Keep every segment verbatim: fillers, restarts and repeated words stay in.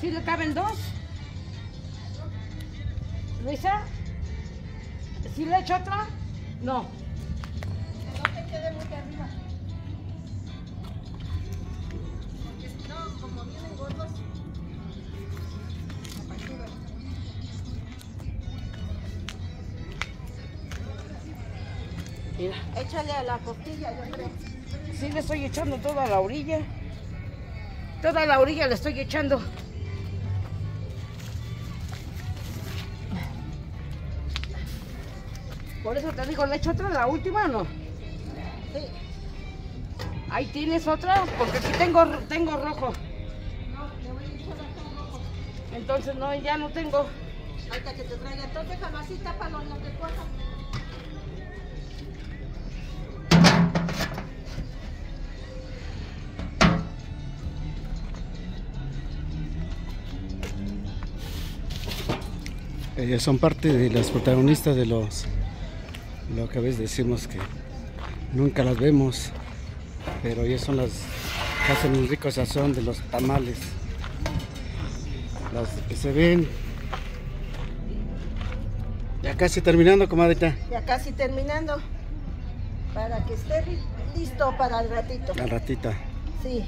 ¿Sí le caben dos? Luisa, ¿sí le echo otra? No. Que no te quede muy arriba. Porque si no, como vienen gordos, apachurran. Mira. Échale a la costilla, yo creo. Sí, le estoy echando toda la orilla. Toda la orilla le estoy echando. Por eso te digo, ¿le echo otra, la última o no? Sí. Ahí tienes otra, porque aquí tengo, tengo rojo. No, le voy a echar acá rojo. Entonces no, ya no tengo. Ahorita que te traiga. Entonces jamás sí tápalo en lo que cuaja. Ellas son parte de las protagonistas de los, lo que a veces decimos que nunca las vemos, pero ellas son las que hacen un rico sazón de los tamales, las que se ven. Ya casi terminando, comadrita. Ya casi terminando. Para que esté listo para el ratito. Al ratita. Sí.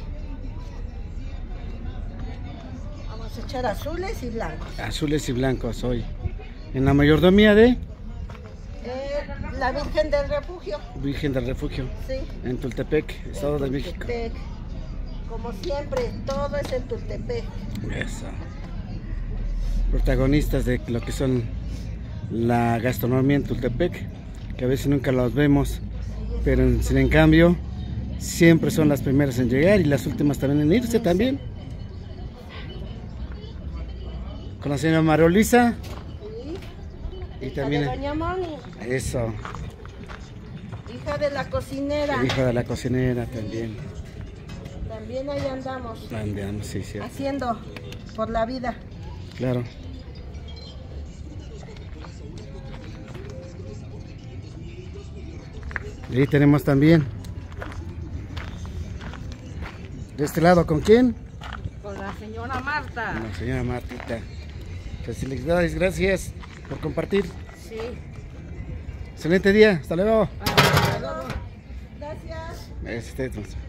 Vamos a echar azules y blancos. Azules y blancos hoy. En la mayordomía de Eh, la Virgen del Refugio. Virgen del Refugio. Sí. En Tultepec, Estado de México. Tultepec. Como siempre, todo es en Tultepec. Eso. Protagonistas de lo que son la gastronomía en Tultepec, que a veces nunca los vemos, pero en, sin en cambio siempre son las primeras en llegar y las últimas también en irse también. Con la señora María Luisa. Sí. Y también Hija de Doña Moni. eso, Hija de la cocinera. hija de la cocinera también. También ahí andamos. Andamos, sí, sí. Haciendo por la vida. Claro. Y ahí tenemos también. De este lado, ¿con quién? Con la señora Marta. Con la señora Martita. Felicidades, gracias por compartir. Sí. Excelente día, hasta luego. Hasta luego. Gracias. Este, entonces.